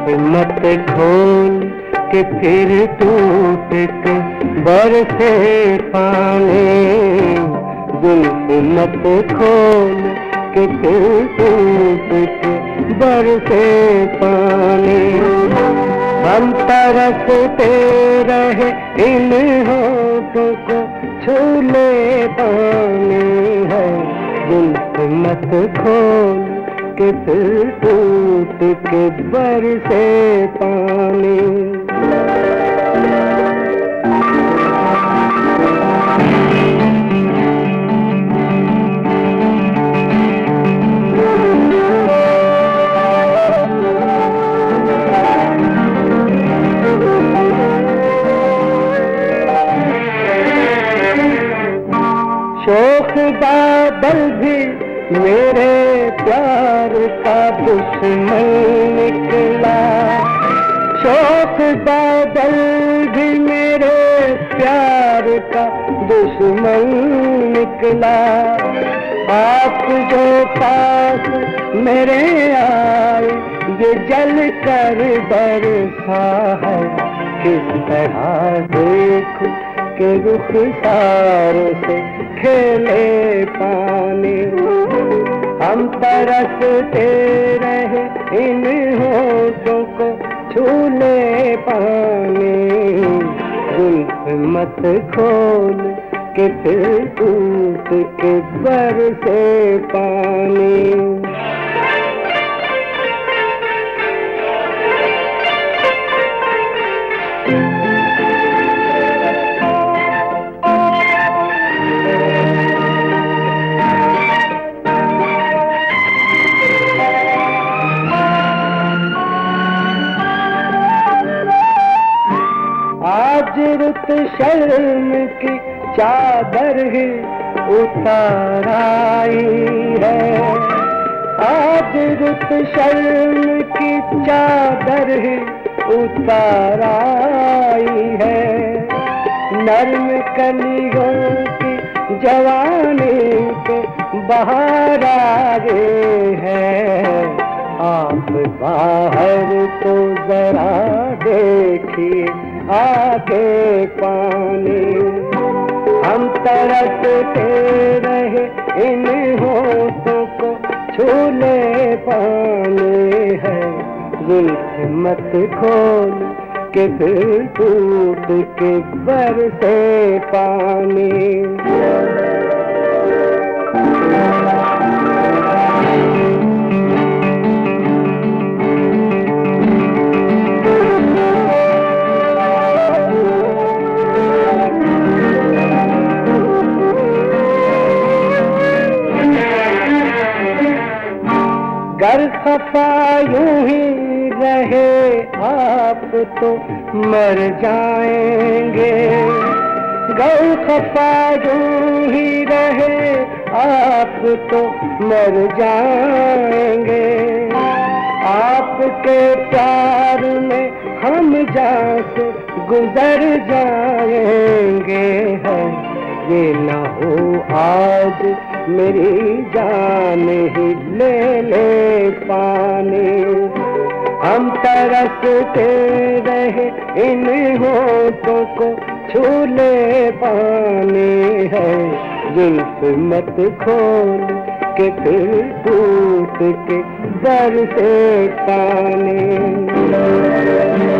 मत खोल के फिर टूट के बरसे पानी, जुल्फ मत खोल के फिर टूट के बरसे पानी। हम तरसते रहे इन होठों को छू ले पानी है, जुल्फ मत खोल के फिर टूट के बरसे पानी। शोख बादल भी मेरे प्यार का दुश्मन निकला, शोख बादल भी मेरे प्यार का दुश्मन निकला। आप जो पास मेरे आए ये जल कर बरसा है, किस तरह देखूं के रुखसार से खेले पानी। हम तरसते रहे इन होठों को छू ले पानी, जुल्फ मत खोल के फिर टूट के बरसे पानी। आज रुत शर्म की चादर ही उतार आई है, आज रुत शर्म की चादर ही उतार आई है। नर्म कलियों की जवानी के बहार आ गए हैं, आप बाहर तो जरा देखिए आके पानी। हम तरसते रहे इन होठों को छू ले पानी है, जुल्फ मत खोल के फिर टूट के बरसे पानी। गर खफा यूं ही रहे आप तो मर जाएंगे, गर खफा यूं ही रहे आप तो मर जाएंगे। आपके प्यार में हम जान से गुजर जाएंगे, है ये न हो आज मेरी जान ही ले ले पानी। हम तरसते रहे इन होठों को छू ले पानी है, जुल्फ मत खोल के फिर टूट के बरसे पानी।